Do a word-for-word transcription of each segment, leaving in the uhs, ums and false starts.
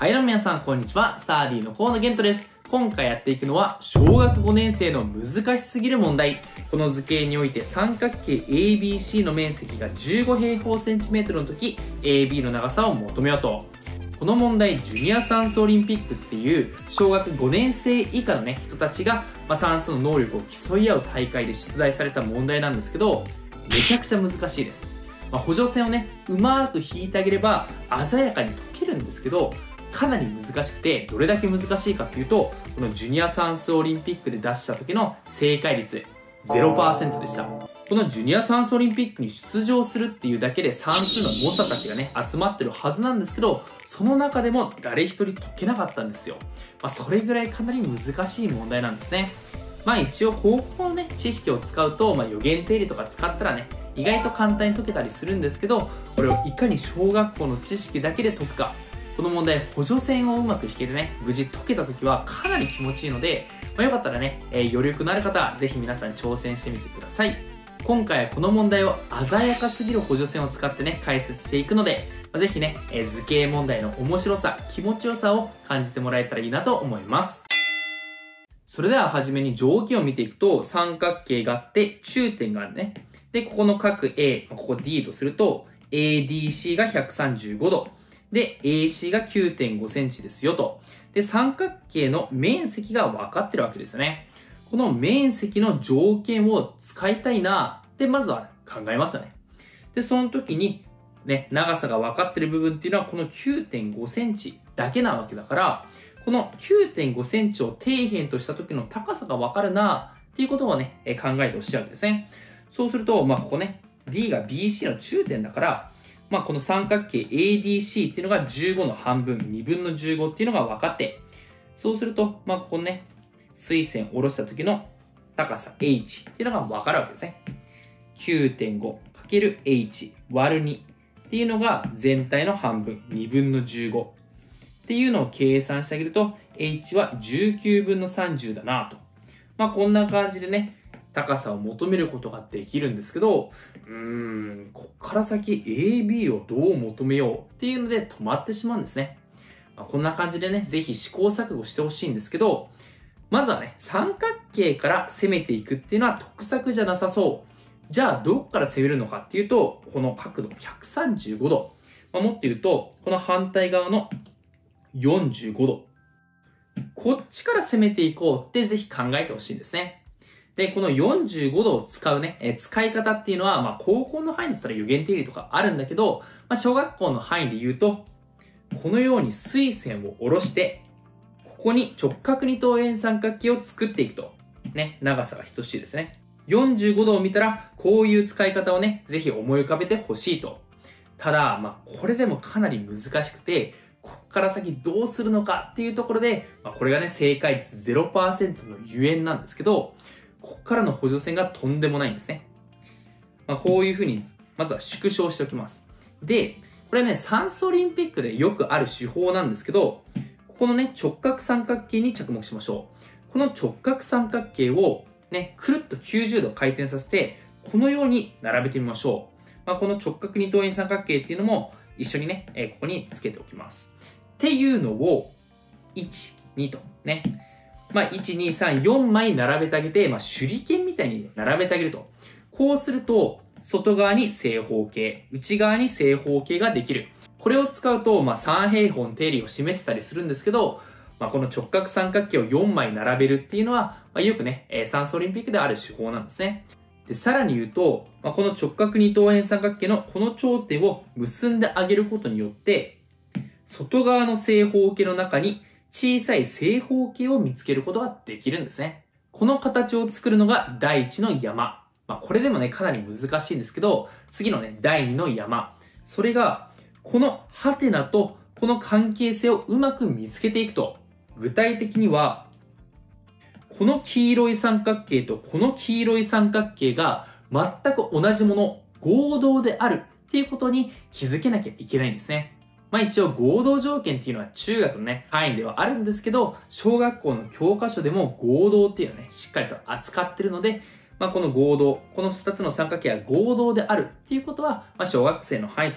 はいどうも皆さんこんにちは、スターディーの河野玄斗です。今回やっていくのは小学ごねん生の難しすぎる問題。この図形において三角形 エービーシー の面積がじゅうご平方センチメートルの時 エービー の長さを求めようと。この問題、ジュニア算数オリンピックっていう小学ごねん生以下のね人たちが、まあ、算数の能力を競い合う大会で出題された問題なんですけど、めちゃくちゃ難しいです。まあ、補助線をねうまく引いてあげれば鮮やかに解けるんですけど、かなり難しくて、どれだけ難しいかっていうと、このジュニア算数オリンピックで出した時の正解率 ゼロパーセント でした。このジュニア算数オリンピックに出場するっていうだけで算数の猛者たちがね集まってるはずなんですけど、その中でも誰一人解けなかったんですよ。まあ、それぐらいかなり難しい問題なんですね。まあ一応高校のね知識を使うと、まあ、予言定理とか使ったらね意外と簡単に解けたりするんですけど、これをいかに小学校の知識だけで解くか。この問題、補助線をうまく引けてね、無事解けた時はかなり気持ちいいので、まあ、よかったらね、えー、余力のある方はぜひ皆さん挑戦してみてください。今回はこの問題を鮮やかすぎる補助線を使ってね、解説していくので、まあ、ぜひね、えー、図形問題の面白さ、気持ちよさを感じてもらえたらいいなと思います。それでははじめに条件を見ていくと、三角形があって中点があるね。で、ここの角 A、ここ D とすると、エーディーシー がひゃくさんじゅうごど。で、エーシー が きゅうてんごセンチですよと。で、三角形の面積が分かってるわけですよね。この面積の条件を使いたいなってまずは考えますよね。で、その時に、ね、長さが分かってる部分っていうのはこの きゅうてんごセンチだけなわけだから、この きゅうてんごセンチを底辺とした時の高さが分かるなっていうことをね、考えてほしいわけですね。そうすると、まあ、ここね、D が ビーシー の中点だから、まあ、この三角形 エーディーシー っていうのがじゅうごの半分、にぶんのじゅうごっていうのが分かって、そうすると、まあ、ここね、垂線を下ろした時の高さ H っていうのが分かるわけですね。きゅうてんごかける H 割るにっていうのが全体の半分、にぶんのじゅうごっていうのを計算してあげると、H はじゅうきゅうぶんのさんじゅうだなと。まあ、こんな感じでね、高さを求めることができるんですけど、うーん、こっから先 エービー をどう求めようっていうので止まってしまうんですね。まあ、こんな感じでね、ぜひ試行錯誤してほしいんですけど、まずはね、三角形から攻めていくっていうのは得策じゃなさそう。じゃあ、どっから攻めるのかっていうと、この角度ひゃくさんじゅうごど。まあ、もっと言うと、この反対側のよんじゅうごど。こっちから攻めていこうってぜひ考えてほしいんですね。で、このよんじゅうごどを使うね、え使い方っていうのは、まあ、高校の範囲だったら予言定理とかあるんだけど、まあ、小学校の範囲で言うと、このように垂線を下ろして、ここに直角二等辺三角形を作っていくと。ね、長さが等しいですね。よんじゅうごどを見たら、こういう使い方をね、ぜひ思い浮かべてほしいと。ただ、まあ、これでもかなり難しくて、こっから先どうするのかっていうところで、まあ、これがね、正解率 ゼロパーセント のゆえんなんですけど、ここからの補助線がとんでもないんですね。まあ、こういうふうに、まずは縮小しておきます。で、これね、算数オリンピックでよくある手法なんですけど、ここのね、直角三角形に着目しましょう。この直角三角形をね、くるっときゅうじゅうど回転させて、このように並べてみましょう。まあ、この直角二等辺三角形っていうのも一緒にね、えー、ここにつけておきます。っていうのを、いち、にとね、まあ、いち、に、さん、よんまい並べてあげて、まあ、手裏剣みたいに並べてあげると。こうすると、外側に正方形、内側に正方形ができる。これを使うと、まあ、三平方の定理を示せたりするんですけど、まあ、この直角三角形をよんまい並べるっていうのは、まあ、よくね、算数オリンピックである手法なんですね。で、さらに言うと、まあ、この直角二等辺三角形のこの頂点を結んであげることによって、外側の正方形の中に小さい正方形を見つけることができるんですね。この形を作るのが第一の山。まあ、これでもね、かなり難しいんですけど、次のね、第二の山。それが、このハテナとこの関係性をうまく見つけていくと、具体的には、この黄色い三角形とこの黄色い三角形が全く同じもの、合同であるっていうことに気づけなきゃいけないんですね。まあ一応合同条件っていうのは中学のね、範囲ではあるんですけど、小学校の教科書でも合同っていうのをね、しっかりと扱ってるので、まあこの合同、このふたつの三角形が合同であるっていうことは、まあ小学生の範囲と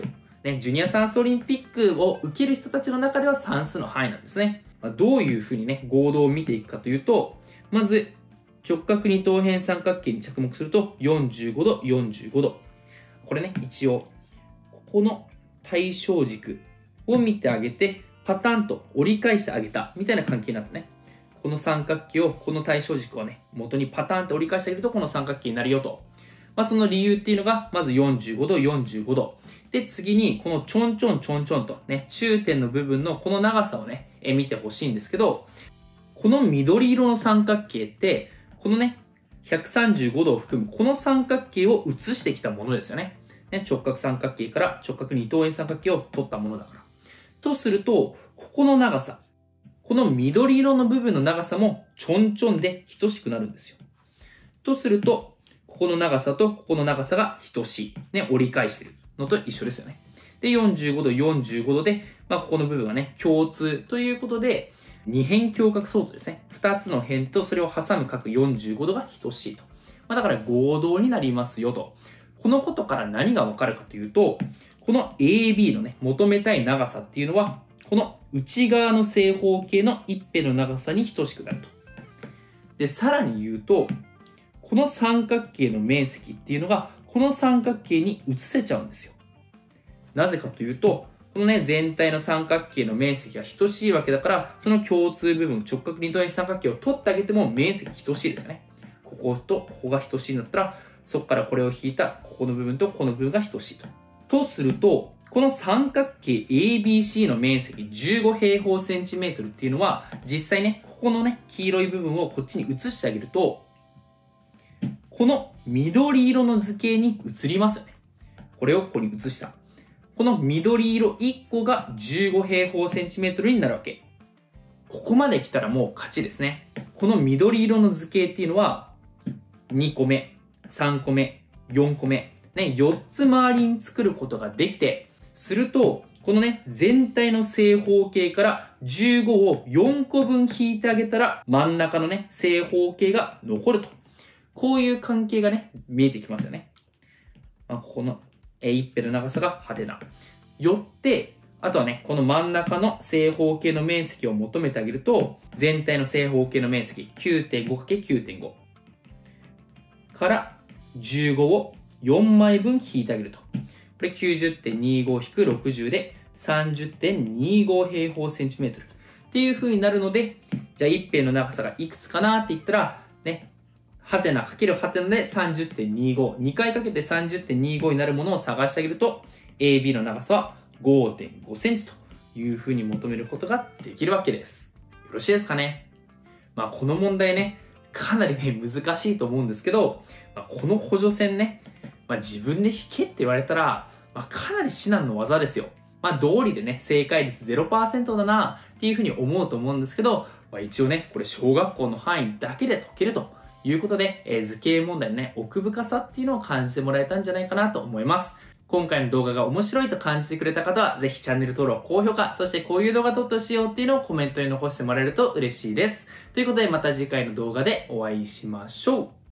ね、ジュニア算数オリンピックを受ける人たちの中では算数の範囲なんですね。まあ、どういうふうにね、合同を見ていくかというと、まず、直角二等辺三角形に着目すると、よんじゅうごど、よんじゅうごど。これね、一応、ここの対象軸を見てあげて、パターンと折り返してあげた、みたいな関係になったね。この三角形を、この対象軸をね、元にパターンと折り返してあげると、この三角形になるよと。まあ、その理由っていうのが、まずよんじゅうごど、よんじゅうごど。で、次に、このちょんちょんちょんちょんとね、中点の部分のこの長さをね、え見てほしいんですけど、この緑色の三角形って、このね、ひゃくさんじゅうごどを含むこの三角形を写してきたものですよね。ね、直角三角形から直角二等辺三角形を取ったものだから。とすると、ここの長さ、この緑色の部分の長さもちょんちょんで等しくなるんですよ。とすると、ここの長さとここの長さが等しい。ね、折り返してるのと一緒ですよね。で、よんじゅうごど、よんじゅうごどで、まあ、ここの部分がね、共通ということで、二辺境角相当ですね。二つの辺とそれを挟む角よんじゅうごどが等しいと。まあ、だから合同になりますよと。このことから何がわかるかというと、この エービー のね、求めたい長さっていうのは、この内側の正方形の一辺の長さに等しくなると。で、さらに言うと、この三角形の面積っていうのが、この三角形に移せちゃうんですよ。なぜかというと、このね、全体の三角形の面積が等しいわけだから、その共通部分、直角二等辺三角形を取ってあげても面積等しいですよね。こことここが等しいんだったら、そこからこれを引いたここの部分とこの部分が等しいと。とすると、この三角形 エービーシー の面積じゅうご平方センチメートルっていうのは、実際ね、ここのね、黄色い部分をこっちに移してあげると、この緑色の図形に移りますよね。これをここに移した。この緑色いっこがじゅうご平方センチメートルになるわけ。ここまで来たらもう勝ちですね。この緑色の図形っていうのは、にこめ、さんこめ、よんこめ、ね、よっつ周りに作ることができて、すると、このね、全体の正方形からじゅうごをよんこぶん引いてあげたら、真ん中のね、正方形が残ると。こういう関係がね、見えてきますよね。まあ、ここの、一辺の長さがハテナ。よって、あとはね、この真ん中の正方形の面積を求めてあげると、全体の正方形の面積 きゅうてんごかけるきゅうてんご からじゅうごをよんまいぶん引いてあげると。これ きゅうじゅってんにじゅうご引くろくじゅう で さんじゅってんにじゅうご平方センチメートルっていう風になるので、じゃあ一辺の長さがいくつかなって言ったら、ね、ハテナかけるハテナで さんじゅってんにじゅうご。にかいかけて さんじゅってんにじゅうご になるものを探してあげると、エービー の長さは ごてんごセンチという風に求めることができるわけです。よろしいですかね。まあこの問題ね、かなりね、難しいと思うんですけど、まあ、この補助線ね、まあ、自分で引けって言われたら、まあ、かなり至難の技ですよ。まあ道理でね、正解率 ゼロパーセント だなっていう風に思うと思うんですけど、まあ、一応ね、これ小学校の範囲だけで解けるということで、えー、図形問題のね、奥深さっていうのを感じてもらえたんじゃないかなと思います。今回の動画が面白いと感じてくれた方は、ぜひチャンネル登録、高評価、そしてこういう動画撮ってほしいよっていうのをコメントに残してもらえると嬉しいです。ということで、また次回の動画でお会いしましょう。